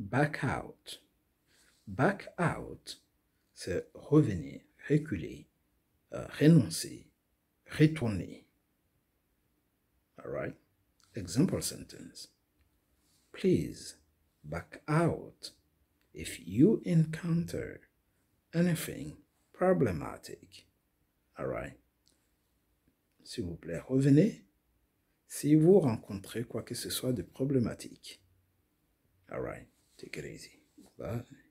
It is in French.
back out. Back out, c'est revenir, reculer, renoncer, retourner. All right? Example sentence. Please back out if you encounter anything problematic. All right? S'il vous plaît, revenez si vous rencontrez quoi que ce soit de problématique. All right? Take it easy. Bye.